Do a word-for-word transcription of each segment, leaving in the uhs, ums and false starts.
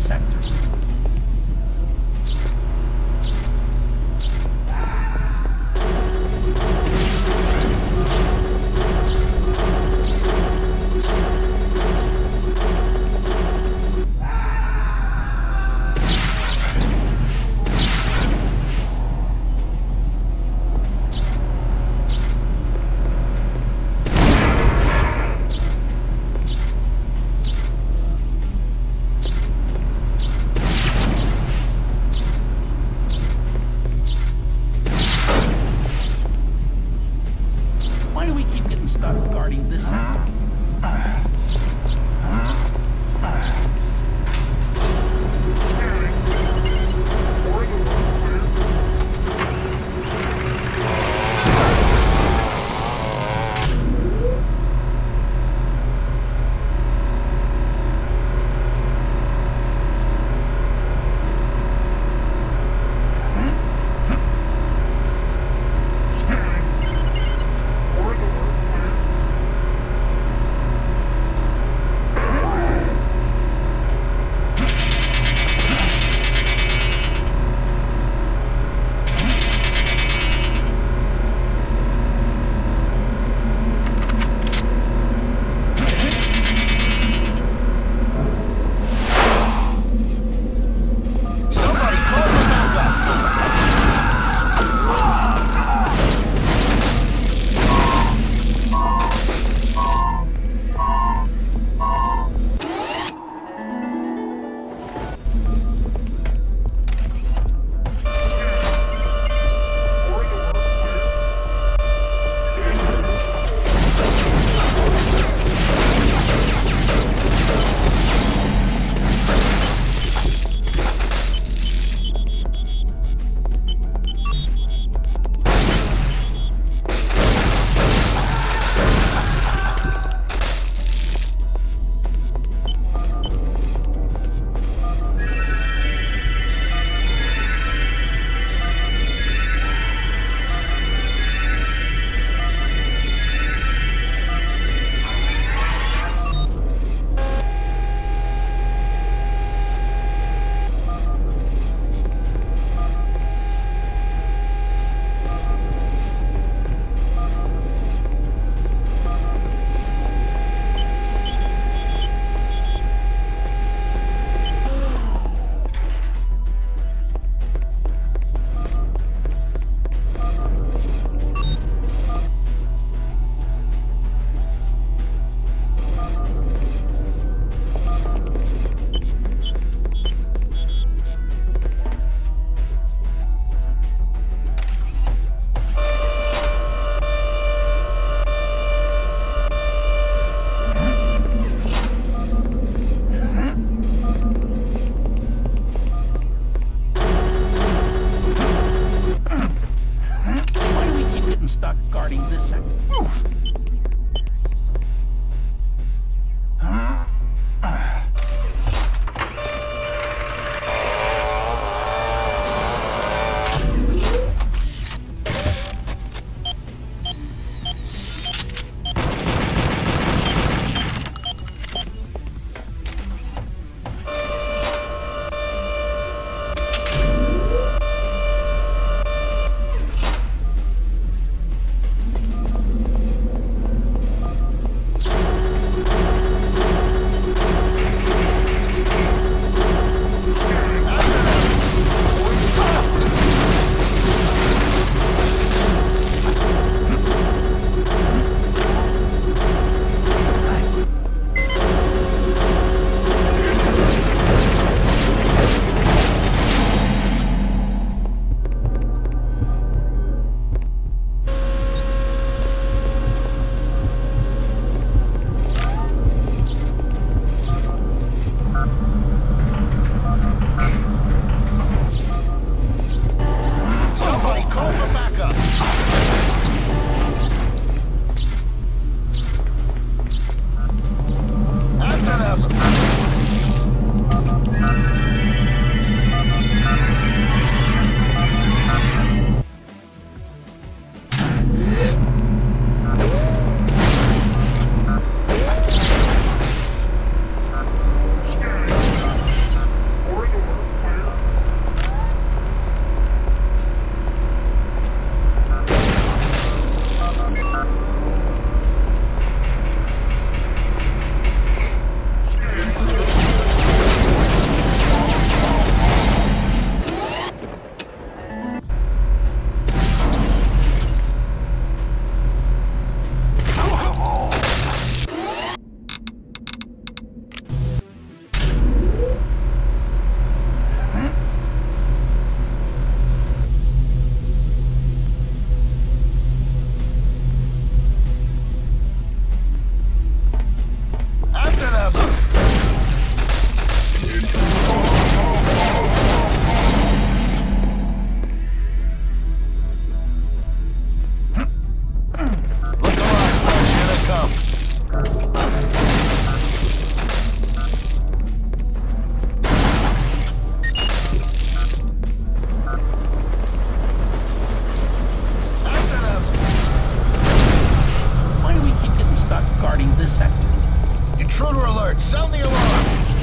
sector. Sound the alarm!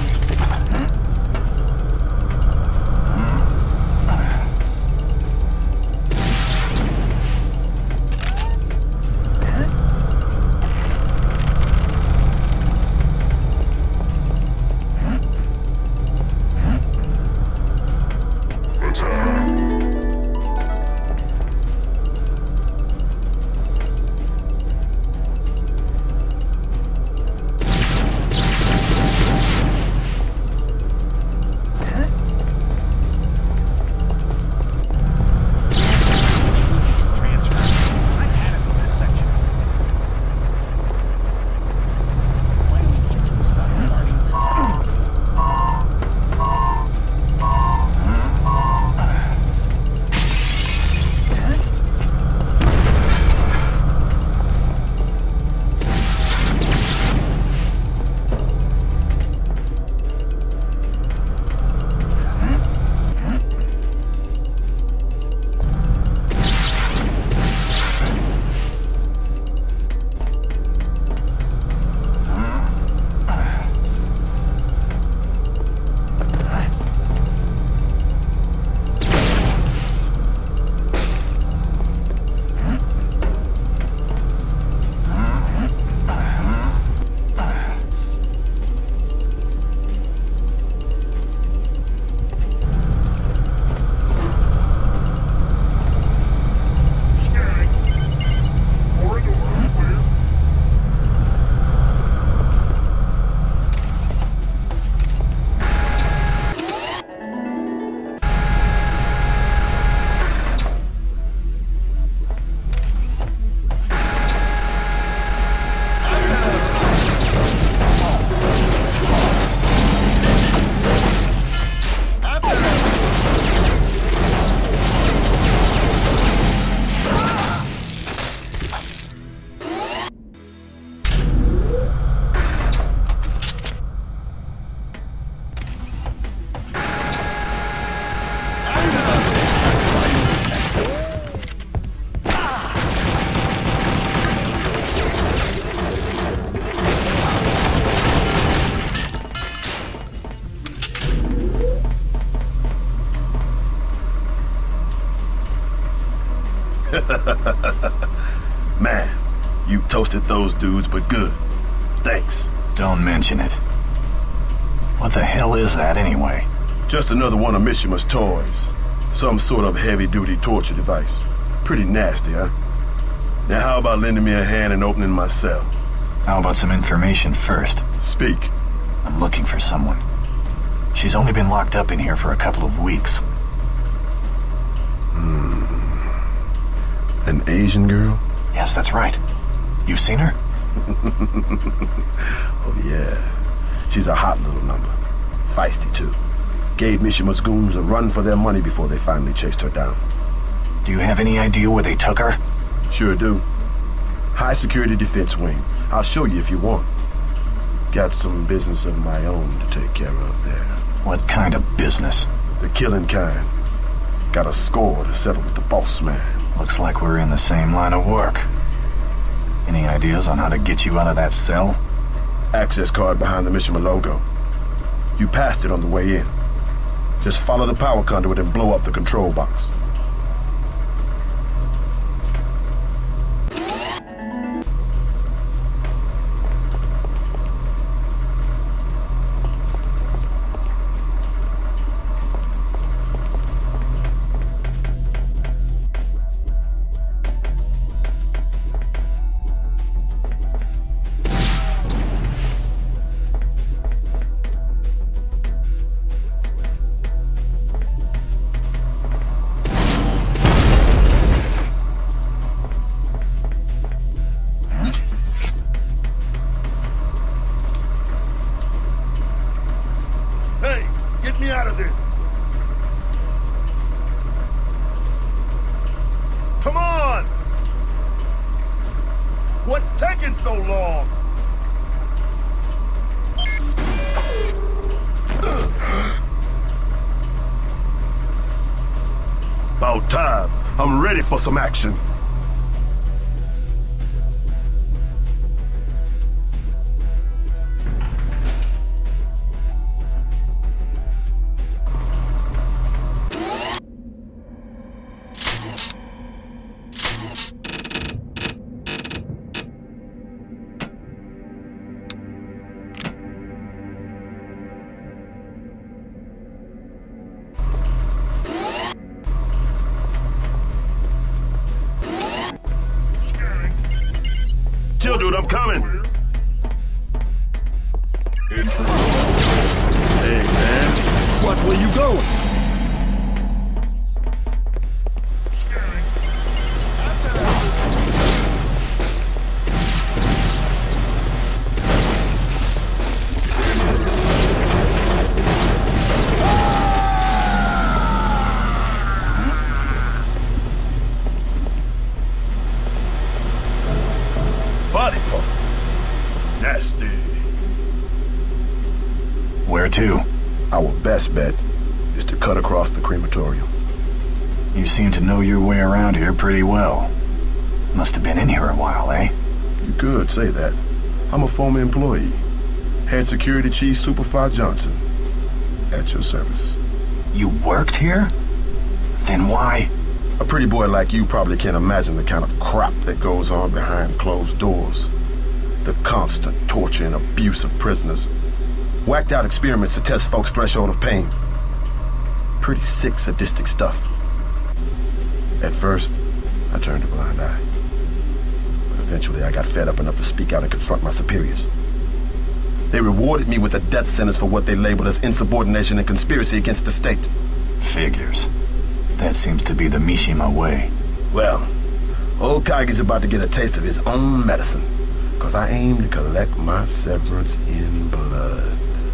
Man, you toasted those dudes, but good. Thanks. Don't mention it. What the hell is that anyway? Just another one of Mishima's toys. Some sort of heavy-duty torture device. Pretty nasty, huh? Now how about lending me a hand in opening my cell? How about some information first? Speak. I'm looking for someone. She's only been locked up in here for a couple of weeks. Hmm. An Asian girl? Yes, that's right. You've seen her? Oh, yeah. She's a hot little number. Feisty, too. Gave Mishima's goons a run for their money before they finally chased her down. Do you have any idea where they took her? Sure do. High security defense wing. I'll show you if you want. Got some business of my own to take care of there. What kind of business? The killing kind. Got a score to settle with the boss man. Looks like we're in the same line of work. Any ideas on how to get you out of that cell? Access card behind the Mishima logo. You passed it on the way in. Just follow the power conduit and blow up the control box. About time. I'm ready for some action. dude, I'm coming. Hey, man. Watch where you going. Body parts. Nasty. Where to? Our best bet is to cut across the crematorium. You seem to know your way around here pretty well. Must have been in here a while, eh? You could say that. I'm a former employee. Head Security Chief Superfly Johnson. At your service. You worked here? Then why? A pretty boy like you probably can't imagine the kind of crap that goes on behind closed doors. The constant torture and abuse of prisoners. Whacked out experiments to test folks' threshold of pain. Pretty sick, sadistic stuff. At first, I turned a blind eye. But eventually I got fed up enough to speak out and confront my superiors. They rewarded me with a death sentence for what they labeled as insubordination and conspiracy against the state. Figures. That seems to be the Mishima way. Well, old Kaigi's about to get a taste of his own medicine, because I aim to collect my severance in blood.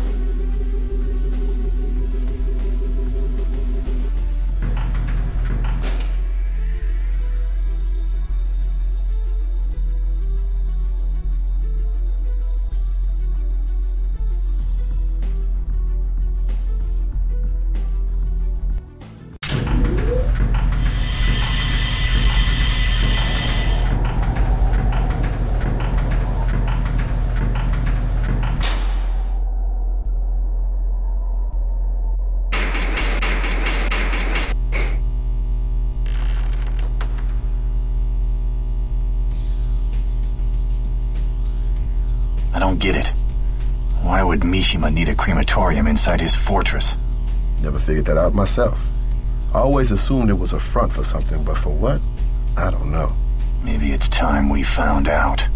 I don't get it. Why would Mishima need a crematorium inside his fortress? Never figured that out myself. I always assumed it was a front for something, but for what? I don't know. Maybe it's time we found out.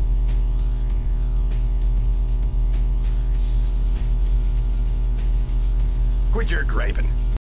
Quit your griping.